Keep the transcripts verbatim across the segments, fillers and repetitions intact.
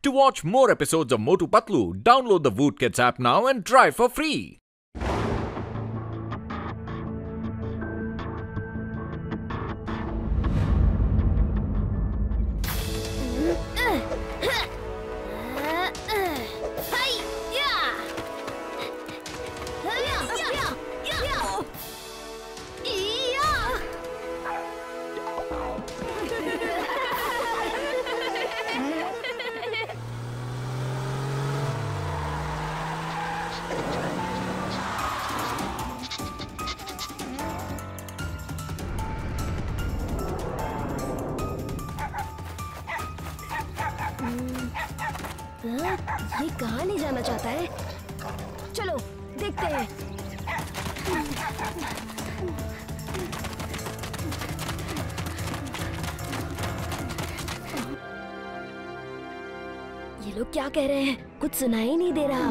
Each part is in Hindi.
To watch more episodes of Motu Patlu, download the Voot Kids app now and try for free. ये कहाँ ले जाना चाहता है? चलो देखते हैं। ये लोग क्या कह रहे हैं? कुछ सुनाई ही नहीं दे रहा।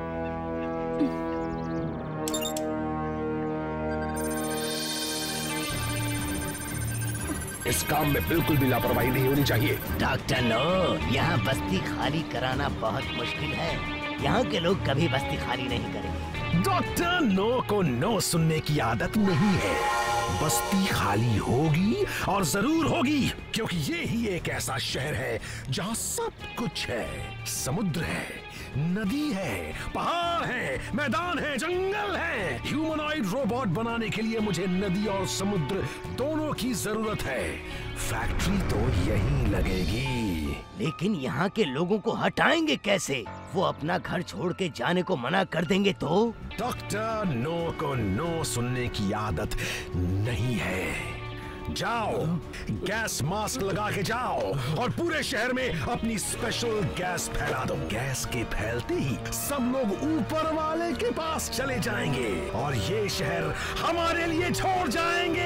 इस काम में बिल्कुल भी लापरवाही नहीं होनी चाहिए। डॉक्टर नो, यहाँ बस्ती खाली कराना बहुत मुश्किल है। यहाँ के लोग कभी बस्ती खाली नहीं करेंगे। डॉक्टर नो को नो सुनने की आदत नहीं है। बस्ती खाली होगी और जरूर होगी, क्योंकि ये ही एक ऐसा शहर है जहाँ सब कुछ है। समुद्र है, नदी है, पहाड़ है, मैदान है, जंगल है। ह्यूमनॉइड रोबोट बनाने के लिए मुझे नदी और समुद्र दोनों की जरूरत है। फैक्ट्री तो यहीं लगेगी। लेकिन यहाँ के लोगों को हटाएंगे कैसे? वो अपना घर छोड़ के जाने को मना कर देंगे तो? डॉक्टर नो को नो सुनने की आदत नहीं है। जाओ, गैस मास्क लगा के जाओ और पूरे शहर में अपनी स्पेशल गैस फैला दो। गैस के फैलते ही सब लोग ऊपर वाले के पास चले जाएंगे और ये शहर हमारे लिए छोड़ जाएंगे।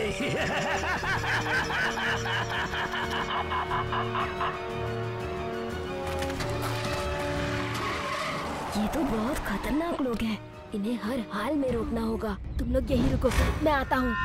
ये तो बहुत खतरनाक लोग हैं। इन्हें हर हाल में रोकना होगा। तुम लोग यहीं रुको, मैं आता हूँ।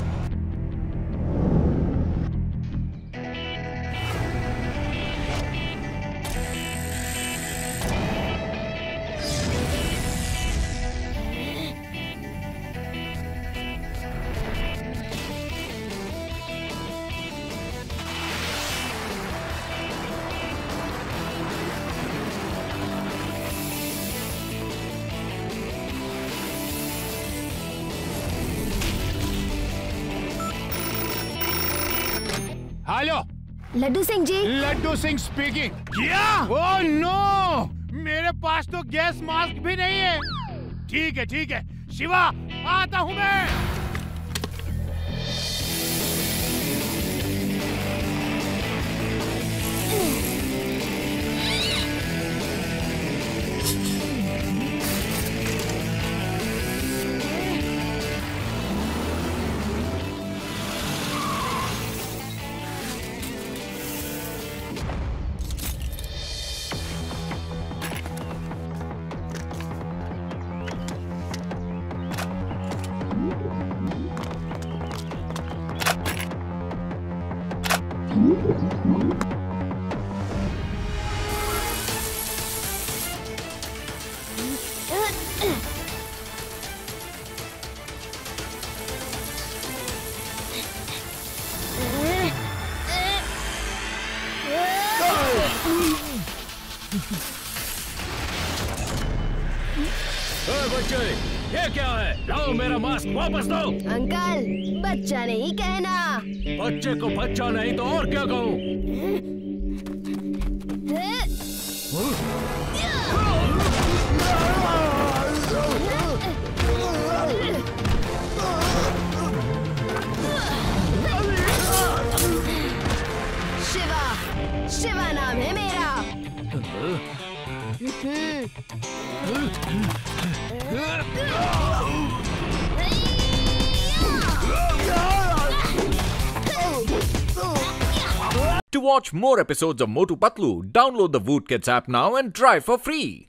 हेलो, लड्डू सिंह जी। लड्डू सिंह स्पीकिंग। क्या? ओह नो, मेरे पास तो गैस मास्क भी नहीं है। ठीक है ठीक है शिवा, आता हूँ मैं। बच्चे, ये क्या है? लाओ मेरा मास्क वापस दो। अंकल, बच्चा नहीं कहना। बच्चे को बच्चा नहीं तो और क्या कहूँ? शिवा, शिवा नाम है मेरा। To watch more episodes of Motu Patlu, download the Voot Kids app now and try for free.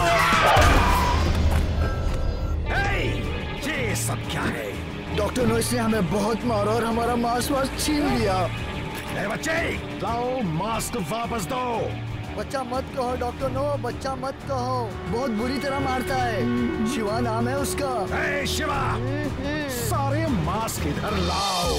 Hey, ये सब क्या है? डॉक्टर नो ने हमें बहुत मारा और हमारा मास्क वास्क छीन लिया। ए बच्चे, लाओ मास्क वापस दो। बच्चा मत कहो डॉक्टर नो, बच्चा मत कहो, बहुत बुरी तरह मारता है। शिवा नाम है उसका। ए शिवा, सारे मास्क इधर लाओ।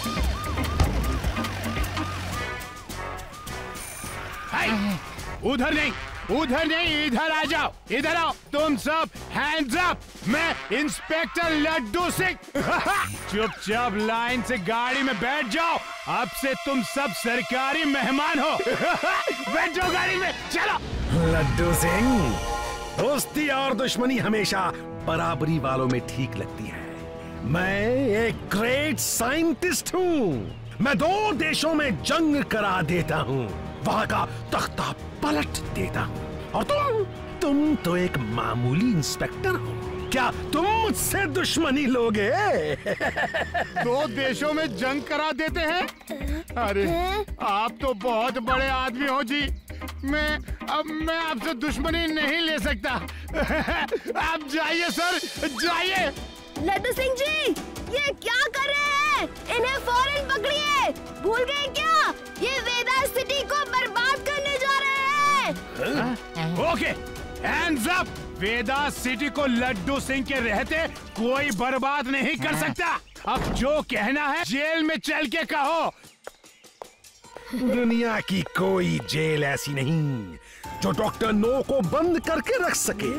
उधर नहीं, उधर नहीं, इधर आ जाओ, इधर आओ तुम सब, हैंड्स अप। मैं इंस्पेक्टर लड्डू सिंह। चुपचाप लाइन से गाड़ी में बैठ जाओ, अब से तुम सब सरकारी मेहमान हो। बैठ जाओ गाड़ी में, चलो। लड्डू सिंह, दोस्ती और दुश्मनी हमेशा बराबरी वालों में ठीक लगती है। मैं एक ग्रेट साइंटिस्ट हूँ। मैं दो देशों में जंग करा देता हूँ, वहां का तख्ता पलट देता हूँ। और तुम तुम तो एक मामूली इंस्पेक्टर हो। क्या तुम मुझसे दुश्मनी लोगे? दो देशों में जंग करा देते हैं? अरे आप तो बहुत बड़े आदमी हो जी। मैं अब मैं आपसे दुश्मनी नहीं ले सकता। आप जाइए सर, जाइए। लड्डू सिंह जी, ये क्या कर रहे हैं? इन्हें फौरन पकड़िए। भूल गए क्या? ये वेदा सिटी को बर्बाद करने जा रहे हैं। Okay, hands up. Veda city को लड्डू सिंह के रहते कोई बर्बाद नहीं कर सकता। अब जो कहना है जेल में चल के कहो। दुनिया की कोई जेल ऐसी नहीं जो डॉक्टर नो को बंद करके रख सके।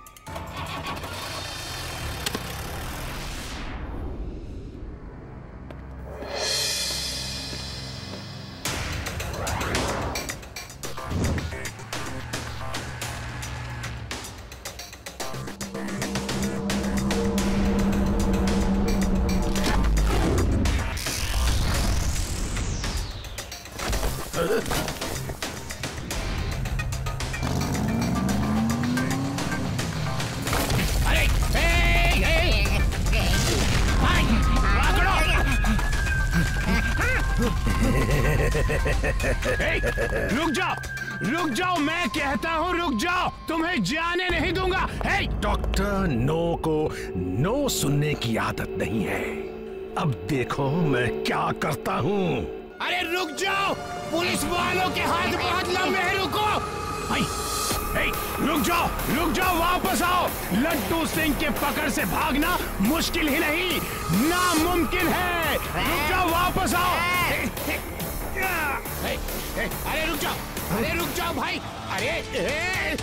रुक जाओ, रुक जाओ, मैं कहता हूँ रुक जाओ, तुम्हें जाने नहीं दूंगा। हे! डॉक्टर नो को नो सुनने की आदत नहीं है। अब देखो मैं क्या करता हूँ। अरे रुक जाओ, पुलिस वालों के हाथ बहुत लंबे हैं, रुको। हे, हे, रुक जाओ, रुक जाओ, वापस आओ। लड्डू सिंह के पकड़ से भागना मुश्किल ही नहीं, नामुमकिन है। रुक जाओ, वापस आओ। हे, हे, हे, हे, अरे रुक जाओ, अरे रुक जाओ भाई, अरे हे, हे,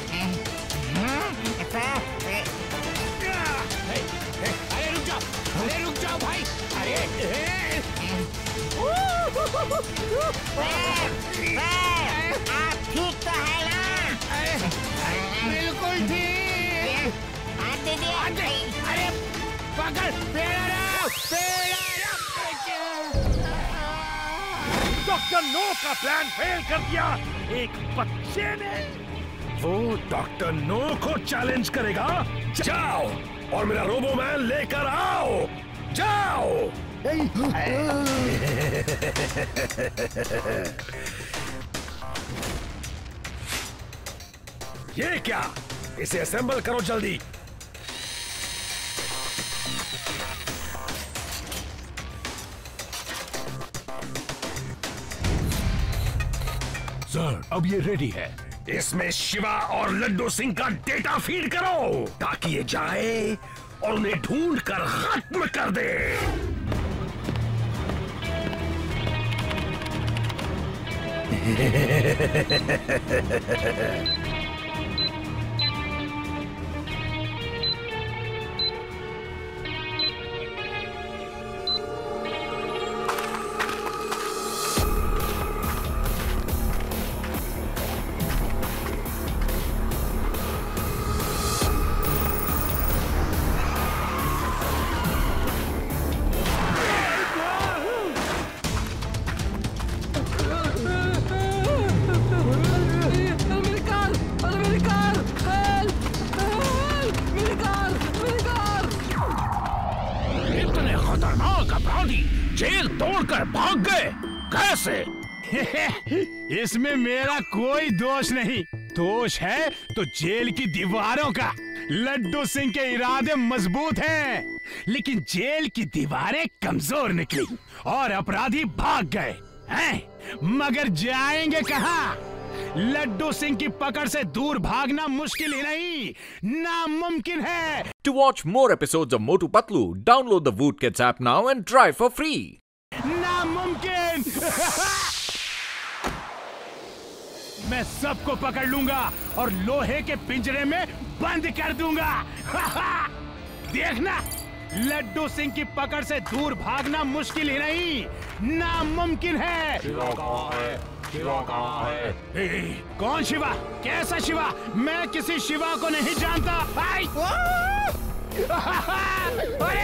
हे, अरे रुक जाओ, अरे रुक जाओ भाई, अरे हे, आप ठीक तो है ना? बिल्कुल ठीक। अरे पकड़, पेड़ा रहो, पेड़ा रहो। डॉक्टर नो का प्लान फेल कर दिया एक बच्चे ने। वो डॉक्टर नो को चैलेंज करेगा। जाओ और मेरा रोबोमैन लेकर आओ, जाओ। ये क्या? इसे असेंबल करो जल्दी। सर, अब ये रेडी है। इसमें शिवा और लड्डू सिंह का डेटा फीड करो ताकि ये जाए और उन्हें ढूंढ कर खत्म कर दे। जेल तोड़कर भाग गए कैसे? इसमें मेरा कोई दोष नहीं, दोष है तो जेल की दीवारों का। लड्डू सिंह के इरादे मजबूत हैं, लेकिन जेल की दीवारें कमजोर निकली और अपराधी भाग गए हैं। मगर जाएंगे कहाँ? लड्डू सिंह की पकड़ से दूर भागना मुश्किल ही नहीं, नामुमकिन है। To watch more episodes of Motu Patlu, download the Voot Kids app now and try for free. नामुमकिन। मैं सबको पकड़ लूंगा और लोहे के पिंजरे में बंद कर दूंगा। देखना, लड्डू सिंह की पकड़ से दूर भागना मुश्किल ही नहीं, नामुमकिन है। शिवा कहाँ है? शिवा कहाँ है? ए, कौन शिवा? कैसा शिवा? मैं किसी शिवा को नहीं जानता। आई! अरे!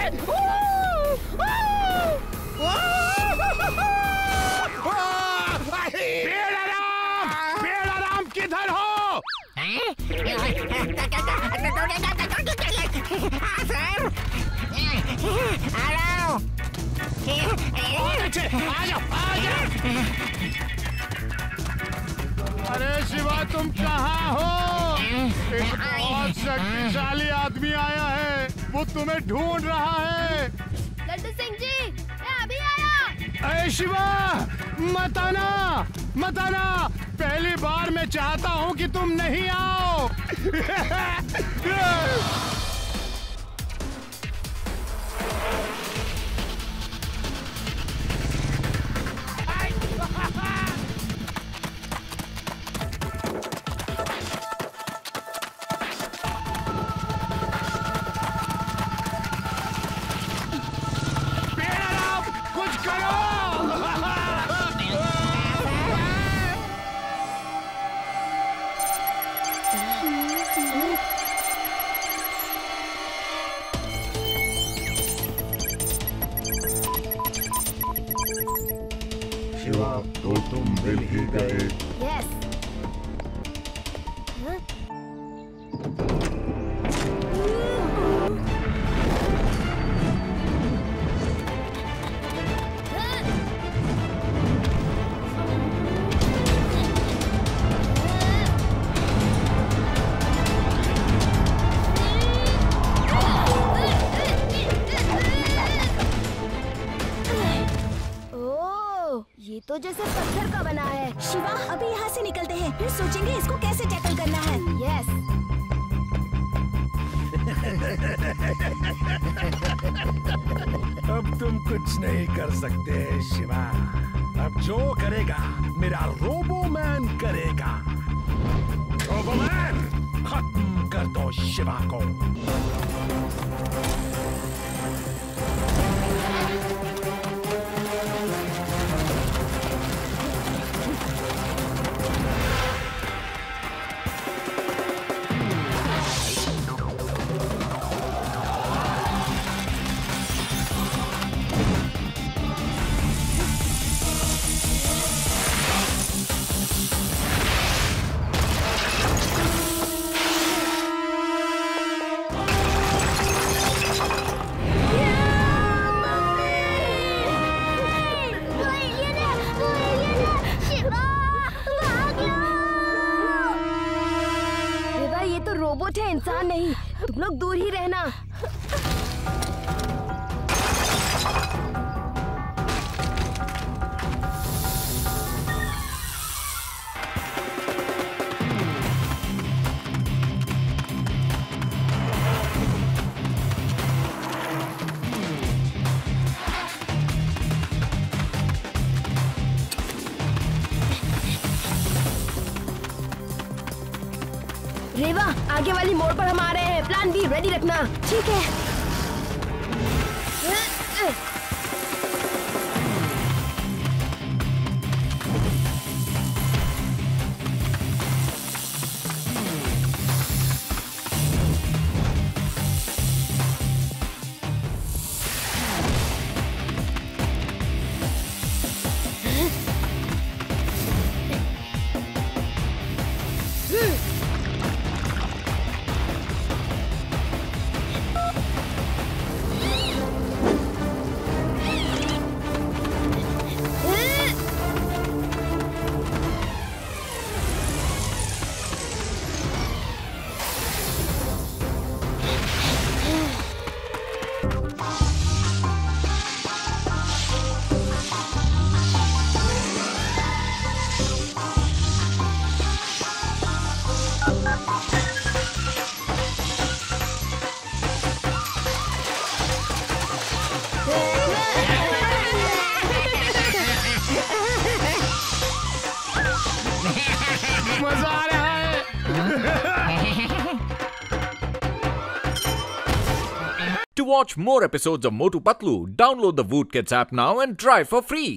बेड़ाराम! बेड़ाराम किधर हो? बहुत अच्छे, आ जाओ, आ जाओ। अरे शिवा, तुम कहाँ हो? एक बहुत शक्तिशाली आदमी आया है, वो तुम्हें ढूंढ रहा है। लड्डू सिंह जी, मैं अभी आया। अरे शिवा, मत आना, मत आना। पहली बार मैं चाहता हूँ कि तुम नहीं आओ। शिवा, तो तुम मिल ही गए। यस। ये तो जैसे पत्थर का बना है। शिवा, अभी यहाँ से निकलते हैं, फिर सोचेंगे इसको कैसे टैकल करना है। यस। अब तुम कुछ नहीं कर सकते शिवा। अब जो करेगा मेरा रोबोमैन करेगा। रोबोमैन, खत्म कर दो शिवा को। रोबोट है, इंसान नहीं। तुम लोग दूर ही रहना। रेवा, आगे वाली मोड़ पर हम आ रहे हैं। प्लान बी रेडी रखना। ठीक है। To watch more episodes of Motu Patlu, download the Voot Kids app now and try for free.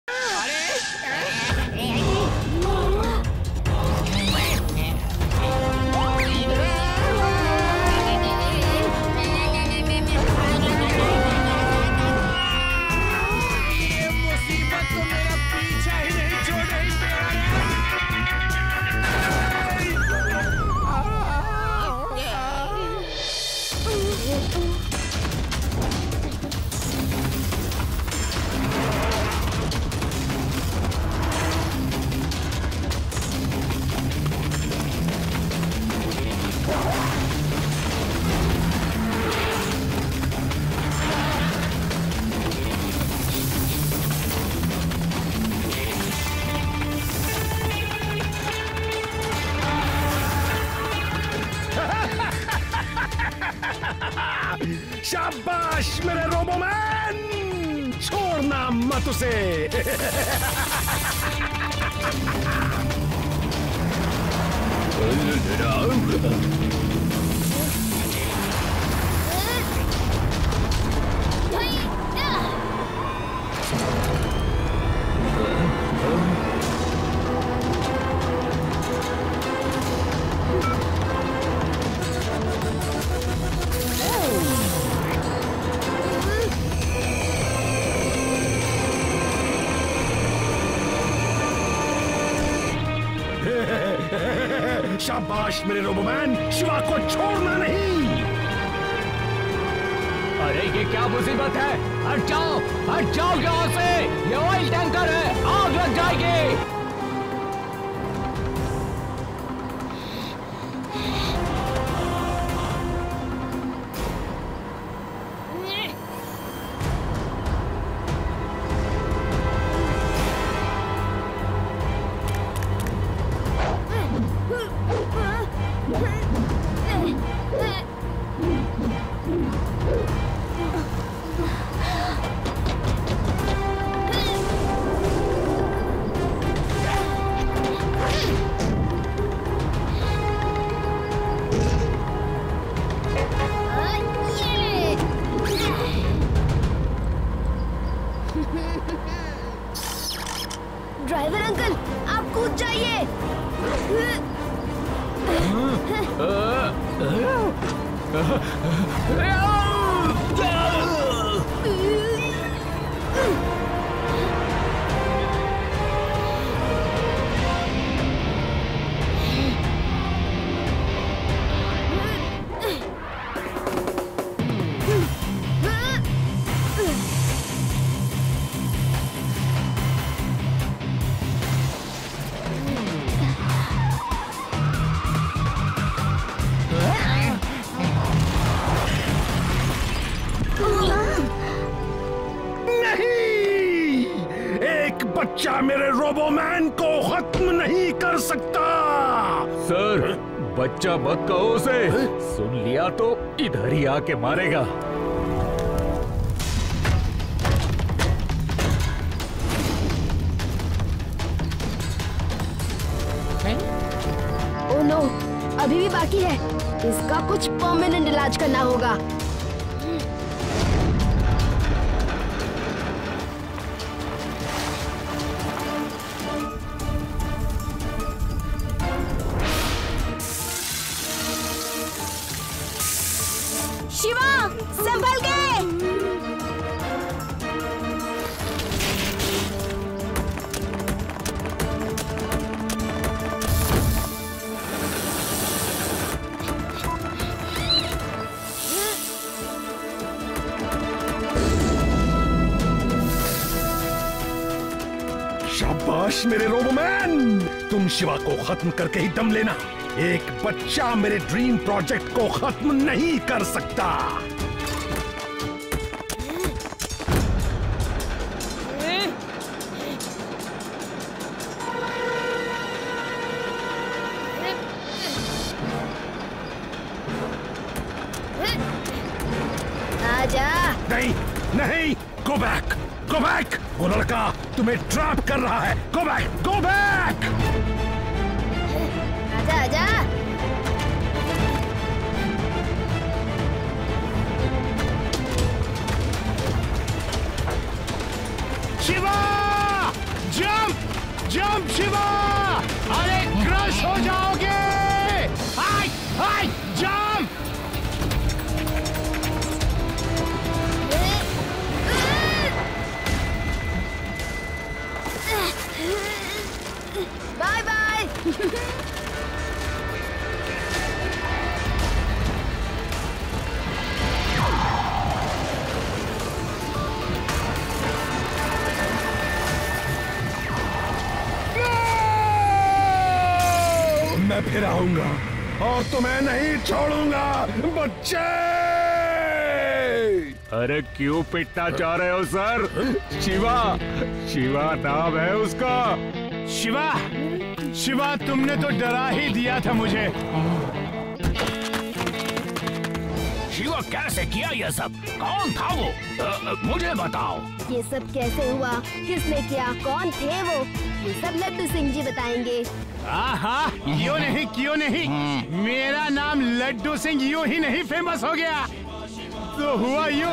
शाबाश मेरे रोबोमैन, छोड़ना मत उसे। शाबाश मेरे रोबोमैन, शिवा को छोड़ना नहीं। अरे ये क्या मुसीबत है, हट जाओ हट जाओ यहाँ से, ये ऑयल टैंकर है, आग लग जाएगी। ड्राइवर अंकल, आप कूद जाइए। बच्चा मेरे रोबोमैन को खत्म नहीं कर सकता। सर, बच्चा मत कहो उसे, सुन लिया तो इधर ही आके मारेगा। ओह नो, अभी भी बाकी है। इसका कुछ परमानेंट इलाज करना होगा। शिवा, संभल के। शाबाश मेरे रोबोमैन, तुम शिवा को खत्म करके ही दम लेना। एक बच्चा मेरे ड्रीम प्रोजेक्ट को खत्म नहीं कर सकता। आजा। नहीं नहीं, गो बैक गो बैक, वो लड़का तुम्हें ट्रैप कर रहा है। Go back go back. आजा आजा। और तुम्हें नहीं छोड़ूंगा बच्चे। अरे क्यों पिटना चाह रहे हो सर? शिवा, शिवा नाम है उसका। शिवा, शिवा तुमने तो डरा ही दिया था मुझे। शिवा कैसे किया ये सब? कौन था वो? आ, मुझे बताओ। ये सब कैसे हुआ, किसने किया, कौन थे वो, ये सब लड्डू सिंह जी बताएंगे। हाँ, यो नहीं क्यों नहीं, मेरा नाम लड्डू सिंह यूं ही नहीं फेमस हो गया, तो हुआ यूं।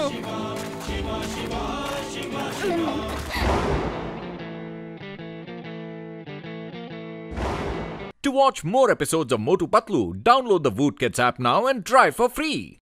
To watch more episodes of Motu Patlu, download the Woot Kids app now and try for free.